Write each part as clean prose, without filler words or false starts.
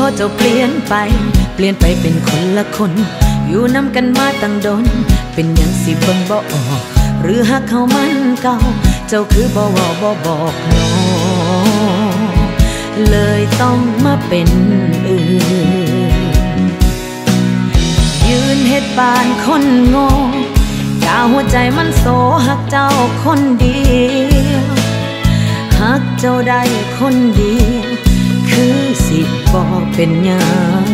เจ้าเปลี่ยนไปเป็นคนละคนอยู่นำกันมาตั้งดนเป็นหยังสิเบิ่งบ่ออกหรือหักเขามันเก่าเจ้าคือบ่ว่าบ่บอกน้องเลยต้องมาเป็นอื่นยืนเฮ็ดปานคนโง่กาหัวใจมันโสหักเจ้าคนเดียวหักเจ้าได้คนเดียวคือสิบ่เป็นหยัง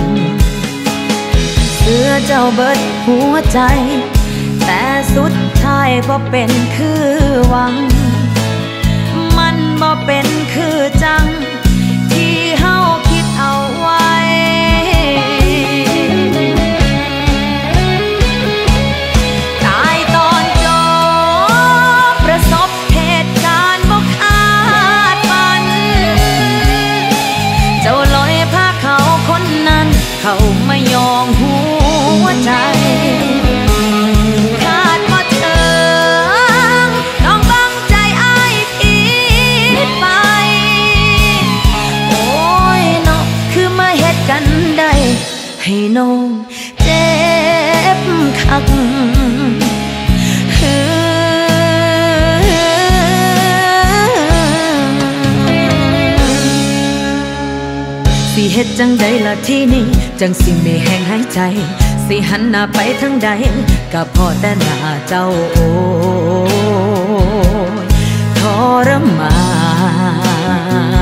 เสื้อเจ้าเบิดหัวใจแต่สุดท้ายบ่เป็นคือหวังมันบ่เป็นคือจังที่เฮาคิดเอาไว้ตายตอนจบประสบเหตุการณ์บ่คาดฝันเจ้าลอยพาเขาคนนั้นเขามายองหัวใจให้น้องเจ็บคักสิเฮ็ดจังใดล่ะที่นี่จังสิไม่แห้งหายใจสิหันหน้าไปทางใดก็พอแต่หน้าเจ้าโอ้ยทรมาน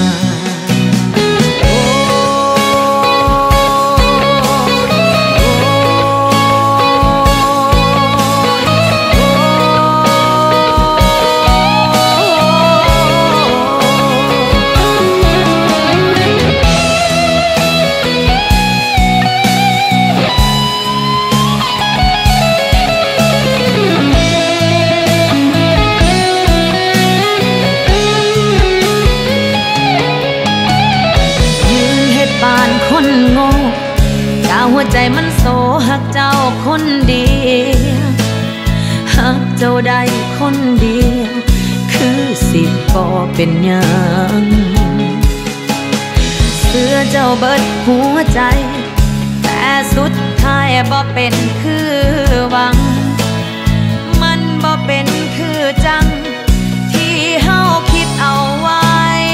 คนโง่กาหัวใจมันโสหักเจ้าคนเดียวหักเจ้าได้คนเดียวคือสิบ่เป็นหยังเสื้อเจ้าเบิดหัวใจแต่สุดท้ายบ่เป็นคือหวังมันบ่เป็นคือจังที่เฮาคิดเอาไว้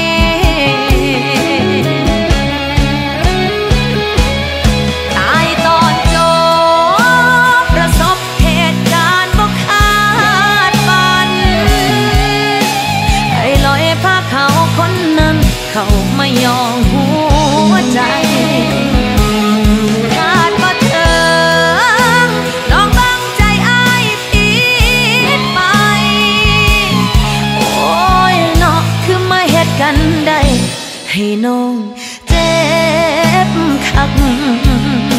เขาไม่ยอมหัวใจขาดบ่ถึงน้องตั้งใจอ้ายผิดไปโอ้ยเนาะคือมาเฮ็ดกันได้ให้น้องเจ็บคัก